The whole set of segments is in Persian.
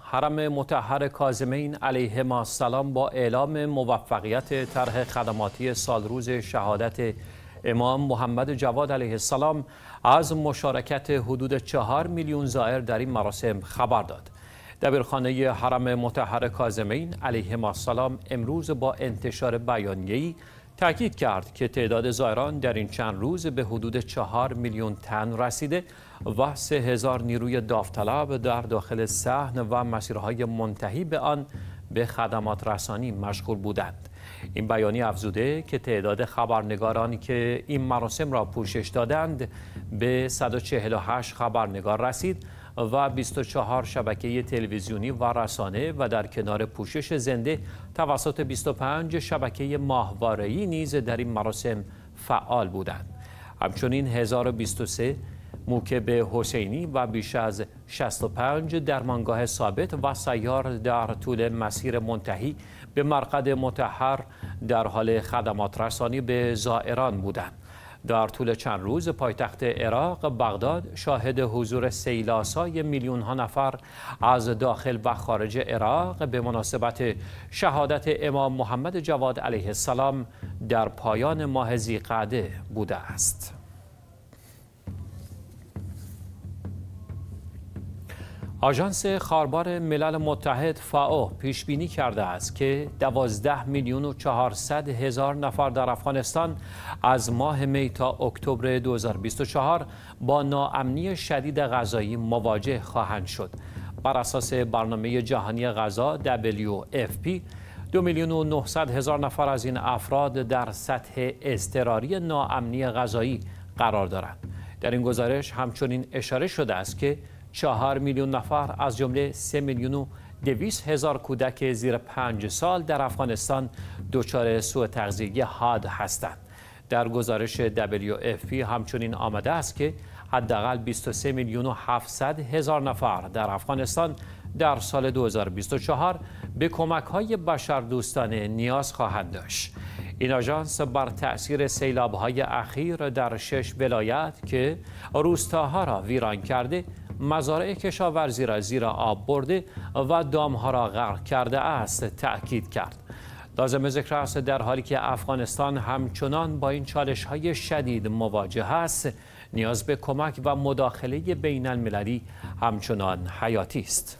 حرم مطهر کاظمین علیهما السلام با اعلام موفقیت طرح خدماتی سالروز شهادت امام محمد جواد علیه السلام از مشارکت حدود 4 میلیون زائر در این مراسم خبر داد. دبیرخانه حرم مطهر کاظمین علیهما السلام امروز با انتشار بیانیه‌ای تاکید کرد که تعداد زائران در این چند روز به حدود 4 میلیون تن رسیده و 3000 نیروی داوطلب در داخل صحن و مسیرهای منتهی به آن به خدمات رسانی مشغول بودند. این بیانیه افزوده که تعداد خبرنگارانی که این مراسم را پوشش دادند به 148 خبرنگار رسید و 24 شبکه تلویزیونی و رسانه و در کنار پوشش زنده توسط 25 شبکه ماهواره‌ای نیز در این مراسم فعال بودند. همچنین 1023 موکب حسینی و بیش از 65 درمانگاه ثابت و سیار در طول مسیر منتهی به مرقد مطهر در حال خدمات رسانی به زائران بودند. در طول چند روز پایتخت عراق بغداد شاهد حضور سیل‌آسای میلیون‌ها نفر از داخل و خارج عراق به مناسبت شهادت امام محمد جواد علیه السلام در پایان ماه ذی‌قعده بوده است. آژانس خاربار ملل متحد فائو پیش بینی کرده است که 12 میلیون و 400 هزار نفر در افغانستان از ماه می تا اکتبر 2024 با ناامنی شدید غذایی مواجه خواهند شد. بر اساس برنامه جهانی غذا WFP 2 میلیون و 900 هزار نفر از این افراد در سطح اضطراری ناامنی غذایی قرار دارند. در این گزارش همچنین اشاره شده است که 4 میلیون نفر از جمله 3 میلیون و 200 هزار کودک زیر 5 سال در افغانستان دچار سوء تغذیه حاد هستند. در گزارش WFP همچنین آمده است که حداقل 23 میلیون و 700 هزار نفر در افغانستان در سال 2024 به کمک‌های بشردوستانه نیاز خواهند داشت. این آژانس بر تأثیر سیلاب‌های اخیر در 6 ولایت که روستاها را ویران کرده، مزارع کشاورزی را زیر آب برده و دامها را غرق کرده است تأکید کرد. لازم ذکر است در حالی که افغانستان همچنان با این چالش‌های شدید مواجه است، نیاز به کمک و مداخله بین المللی همچنان حیاتی است.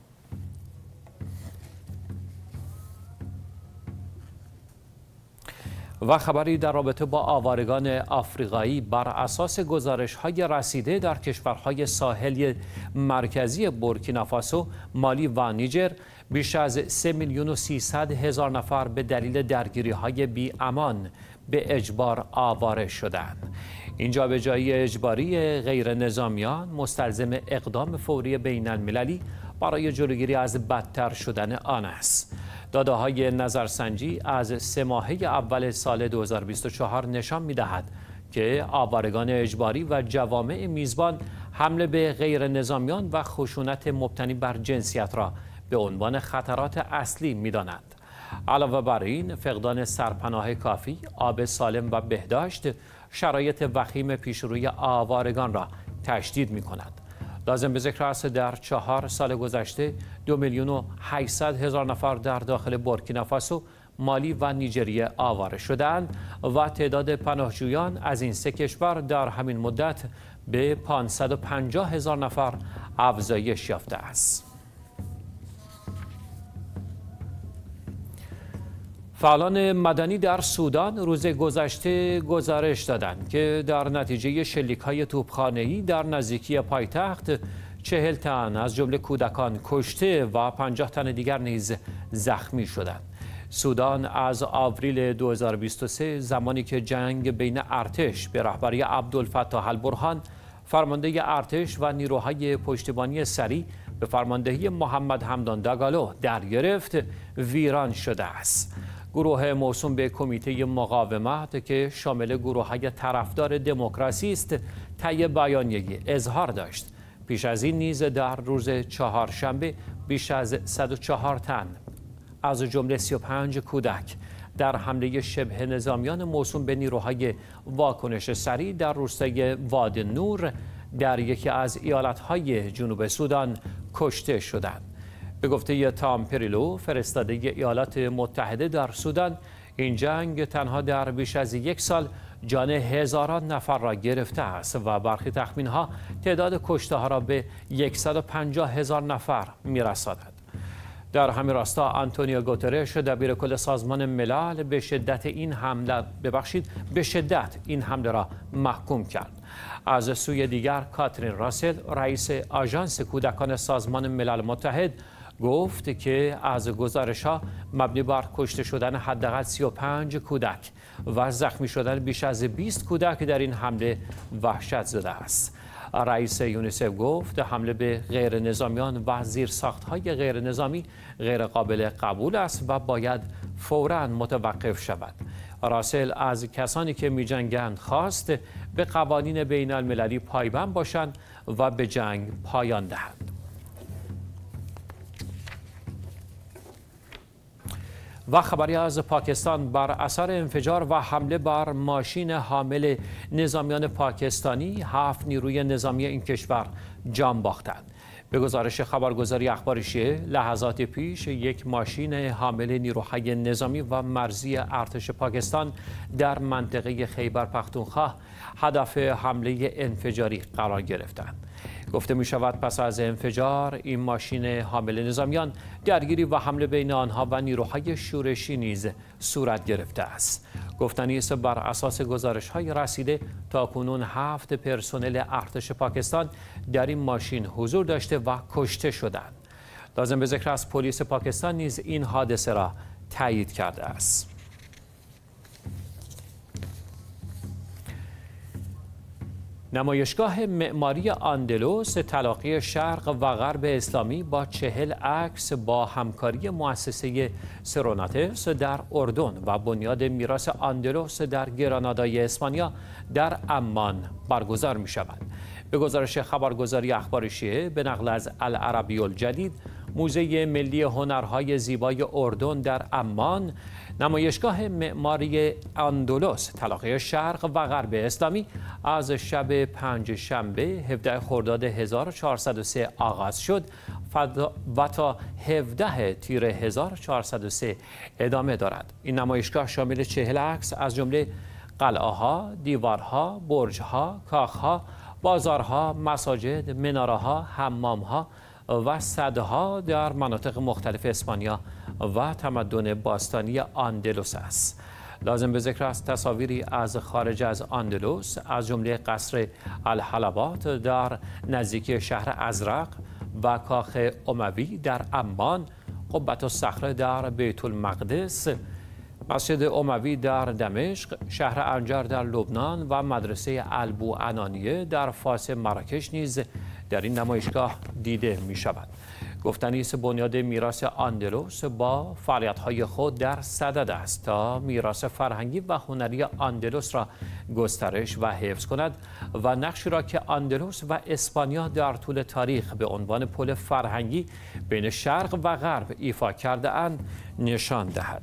و خبری در رابطه با آوارگان آفریقایی بر اساس گزارش‌های رسیده در کشورهای ساحلی مرکزی بورکینافاسو، مالی و نیجر بیش از 3 میلیون و 300 هزار نفر به دلیل درگیری‌های بی‌امان به اجبار آواره شدند. این جابجایی اجباری غیر نظامیان مستلزم اقدام فوری بین المللی برای جلوگیری از بدتر شدن آن است. داده‌های نظرسنجی از 3 ماهه اول سال 2024 نشان می‌دهد که آوارگان اجباری و جوامع میزبان حمله به غیر نظامیان و خشونت مبتنی بر جنسیت را به عنوان خطرات اصلی می‌دانند. علاوه بر این، فقدان سرپناه کافی، آب سالم و بهداشت شرایط وخیم پیشروی آوارگان را تشدید می‌کند. لازم به ذکر است در 4 سال گذشته 2 میلیون و 800 هزار نفر در داخل بورکینافاسو، مالی و نیجریه آواره شدند و تعداد پناهجویان از این 3 کشور در همین مدت به 550 هزار نفر افزایش یافته است. فعالان مدنی در سودان روز گذشته گزارش دادند که در نتیجه شلیک‌های توپخانه‌ای در نزدیکی پایتخت 40 تن از جمله کودکان کشته و 50 تن دیگر نیز زخمی شدند. سودان از آوریل 2023 زمانی که جنگ بین ارتش به رهبری عبدالفتاح البرهان فرمانده ارتش و نیروهای پشتیبانی سریع به فرماندهی محمد حمدان داگالو در گرفت ویران شده است. گروه موسوم به کمیته مقاومت که شامل گروه‌های طرفدار دموکراسی است، طی بیانیه‌ای اظهار داشت پیش از این نیز در روز چهارشنبه بیش از 104 تن از جمله 35 کودک در حمله شبه نظامیان موسوم به نیروهای واکنش سریع در روستای واد نور در یکی از ایالت‌های جنوب سودان کشته شدند. به گفته تام پریلو فرستاده ایالات متحده در سودان، این جنگ تنها در بیش از یک سال جان هزاران نفر را گرفته است و برخی تخمین‌ها تعداد کشته‌ها را به 150,000 نفر می‌رساند. در همین راستا آنتونیو گوترش دبیرکل سازمان ملل به شدت این حمله را محکوم کرد. از سوی دیگر کاترین راسل رئیس آژانس کودکان سازمان ملل متحد گفت که از گزارش‌ها مبنی بر کشته شدن حداقل 35 کودک و زخمی شدن بیش از 20 کودک در این حمله وحشت زده است. رئیس یونیسف گفت حمله به غیر نظامیان و زیرساخت‌های غیر نظامی غیر قابل قبول است و باید فوراً متوقف شود. راسل از کسانی که می‌جنگند خواست به قوانین بین المللی پایبند باشند و به جنگ پایان دهند. و خبری از پاکستان: بر اثر انفجار و حمله بر ماشین حامل نظامیان پاکستانی 7 نیروی نظامی این کشور جان باختند. به گزارش خبرگزاری اخبار شیعه، لحظات پیش یک ماشین حامل نیروهای نظامی و مرزی ارتش پاکستان در منطقه خیبر پختونخوا هدف حمله انفجاری قرار گرفتند. گفته می شود پس از انفجار این ماشین حامل نظامیان درگیری و حمله بین آنها و نیروهای شورشی نیز صورت گرفته است. گفتنی است بر اساس گزارش‌های رسیده تاکنون 7 پرسنل ارتش پاکستان در این ماشین حضور داشته و کشته شدند. لازم به ذکر است پلیس پاکستان نیز این حادثه را تایید کرده است. نمایشگاه معماری آندلوس تلاقی شرق و غرب اسلامی با 40 عکس با همکاری مؤسسه سروناتس در اردن و بنیاد میراث آندلوس در گرانادای اسپانیا در عمان برگزار می شود. به گزارش خبرگزاری اخبار شیعه به نقل از العربی الجدید، موزه ملی هنرهای زیبای اردن در عمان نمایشگاه معماری اندلس تلاقی شرق و غرب اسلامی از شب پنجشنبه 17 خرداد 1403 آغاز شد و تا 17 تیر 1403 ادامه دارد. این نمایشگاه شامل 40 عکس از جمله قلعه‌ها، دیوارها، برج‌ها، کاخ‌ها، بازارها، مساجد، مناره‌ها، حمام‌ها و سدها در مناطق مختلف اسپانیا و تمدن باستانی آندلس است. لازم به ذکر است تصاویری از خارج از آندلس از جمله قصر الحلبات در نزدیکی شهر ازرق و کاخ اموی در عمان، قبة الصخره در بیت المقدس، مسجد اموی در دمشق، شهر انجر در لبنان و مدرسه البوعنانیه در فاس مراکش نیز در این نمایشگاه دیده می شود. گفتنی است بنیاد میراث آندلس با فعالیت‌های خود در صدد است تا میراث فرهنگی و هنری آندلس را گسترش و حفظ کند و نقشی را که آندلس و اسپانیا در طول تاریخ به عنوان پل فرهنگی بین شرق و غرب ایفا کرده اند نشان دهد.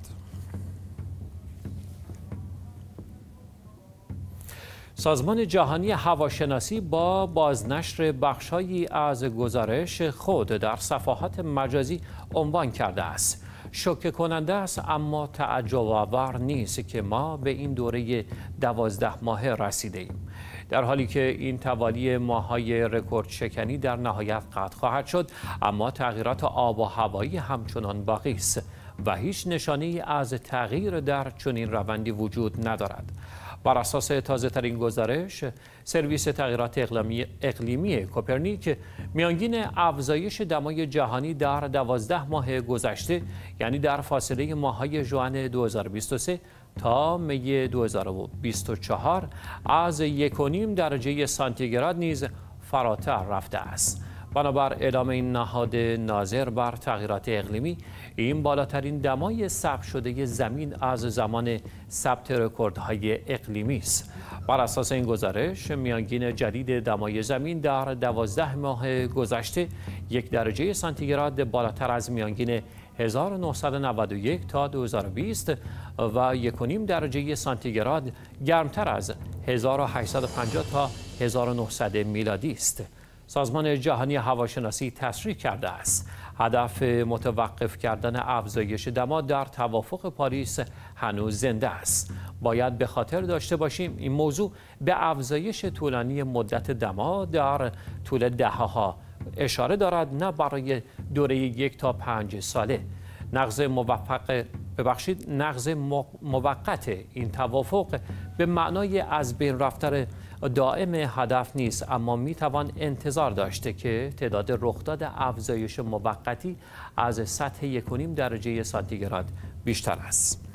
سازمان جهانی هواشناسی با بازنشر بخش‌هایی از گزارش خود در صفحات مجازی عنوان کرده است: شوکه کننده است اما تعجب آور نیست که ما به این دوره 12 ماهه رسیده ایم. در حالی که این توالی ماه‌های رکورد شکنی در نهایت قطع خواهد شد، اما تغییرات آب و هوایی همچنان باقی است و هیچ نشانه‌ای از تغییر در چنین روندی وجود ندارد. بر اساس تازه‌ترین گزارش سرویس تغییرات اقلیمی کوپرنیک، میانگین افزایش دمای جهانی در 12 ماه گذشته، یعنی در فاصله ماه‌های ژوئن 2023 تا می 2024 از 1.5 درجه سانتیگراد نیز فراتر رفته است. بنابر اعلام این نهاد ناظر بر تغییرات اقلیمی، این بالاترین دمای ثبت شده زمین از زمان ثبت رکوردهای اقلیمی است. بر اساس این گزارش، میانگین جدید دمای زمین در 12 ماه گذشته 1 درجه سانتیگراد بالاتر از میانگین 1991 تا 2020 و 1.5 درجه سانتیگراد گرمتر از 1850 تا 1900 میلادی است. سازمان جهانی هواشناسی تصریح کرده است هدف متوقف کردن افزایش دما در توافق پاریس هنوز زنده است. باید به خاطر داشته باشیم این موضوع به افزایش طولانی مدت دما در طول دهه‌ها اشاره دارد، نه برای دوره 1 تا 5 ساله. نقض موقت این توافق به معنای از بین رفتن دائم هدف نیست، اما میتوان انتظار داشته که تعداد رخداد افزایش موقتی از سطح 1.5 درجه سانتیگراد بیشتر است.